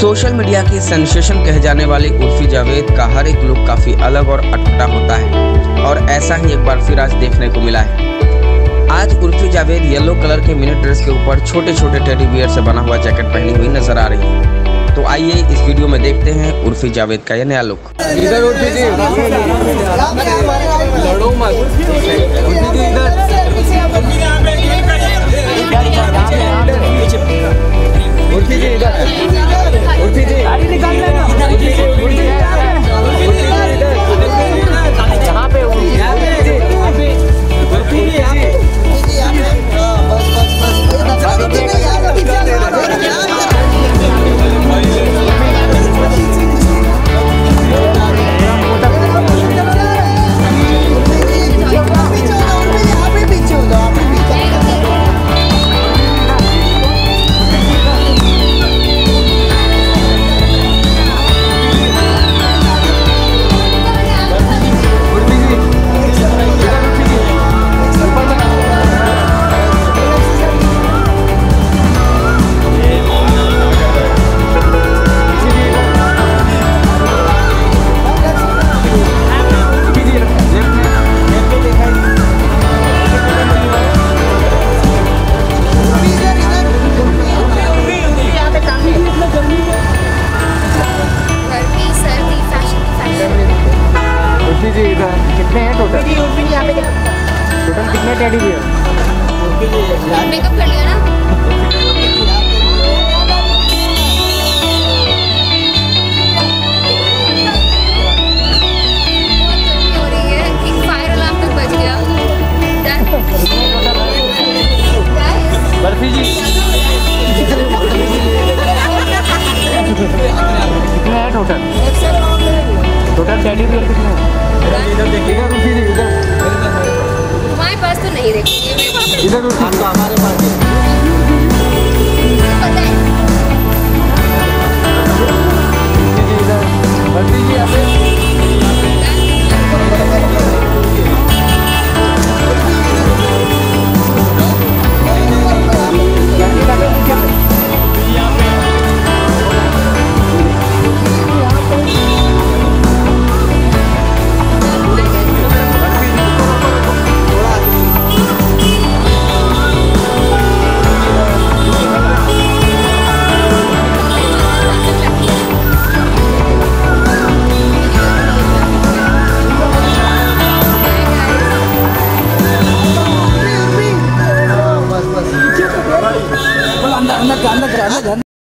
Social media की sensation कहे जाने वाली उर्फी जावेद का हर एक लुक काफी अलग और अटपटा होता है और ऐसा ही एक बार फिर आज देखने को मिला है। आज उर्फी जावेद येलो कलर के मिनी ड्रेस के ऊपर छोटे छोटे टेडी बियर से बना हुआ जैकेट पहनी हुई नजर आ रही है। तो आइए इस वीडियो में देखते हैं उर्फी जावेद का यह नया लुक। कितने हैं टोटल कितने टेडी बियर? मेकअप कर लिया ना? हो रही है, एक फायर अलार्म तक बज गया। बर्फी जी कितने हैं टोटल टेडी बियर कितने हैं? तुम्हारे पास तो नहीं देखेंगे, इधर हमारे पास पता है। अंदर